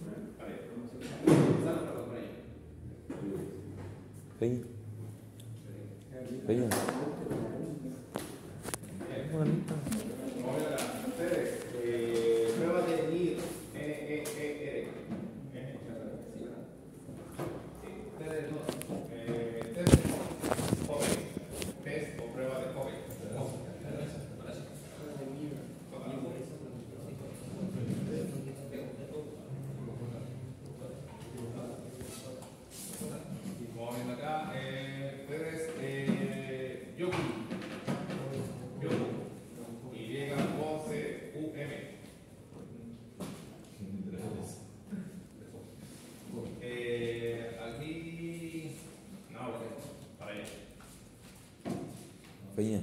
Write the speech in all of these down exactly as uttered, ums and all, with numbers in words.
Peña. Peña. Bonito. Prueba de ir. N, E, E, R. Test o prueba de COVID. Como ven acá, eh, puedes eh, Yoku. Yoku. Y o C U M. Eh, aquí. No, para allá. Peña.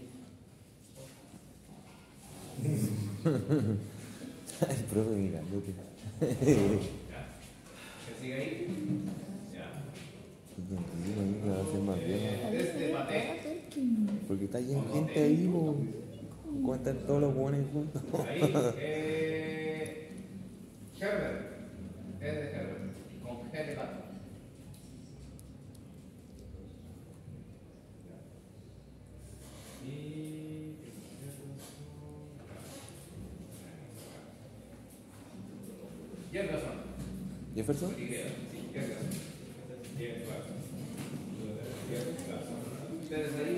El profe mirándote. ¿Ya? ¿Que sigue ahí? Ya. Que va a ser más bien. Desde Mate. Porque está lleno de gente ahí, po. Cuentan todos los buenos juntos. Ahí, eh. Herbert. Es de Herbert. Con G de gato. Y. Jefferson. ¿Jefferson? Sí, Jefferson. Jefferson. Ustedes ahí.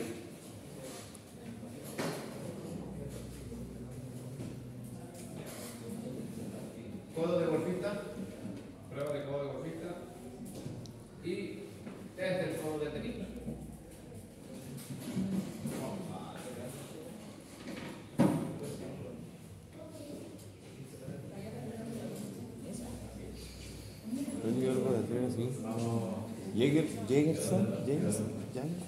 Codo de golfista. Prueba de codo de golfista. Y test del codo de tenista. Yo digo algo de hacer así. Jäger, Jägerson, Jägerson, Jägerson.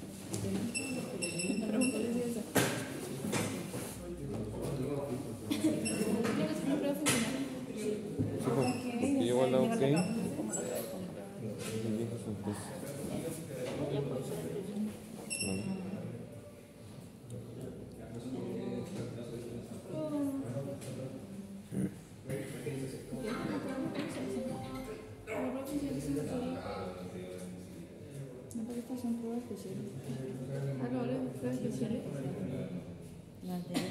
Sí, pues, porque yo igual la ok. Jägerson, pues. Vale. Son pruebas especiales. Ah, no, ahora pruebas especiales. Las de.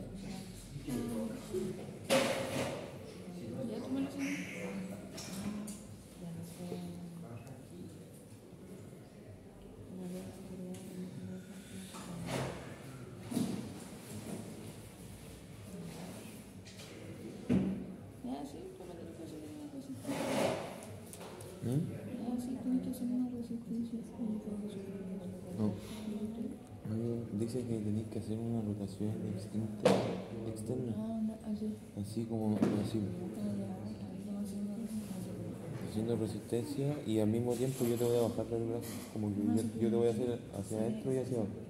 Ya tú me lo sabes. Ya, sí, tú me tienes que hacer una cosita. ¿Mm? Ya, sí, tienes que hacer una resistencia. No. Dice que tenéis que hacer una rotación externa. externa. Ah, no, así. Así como así. Haciendo resistencia y al mismo tiempo yo te voy a bajar el brazo. Como que yo, yo te voy a hacer hacia adentro y hacia abajo.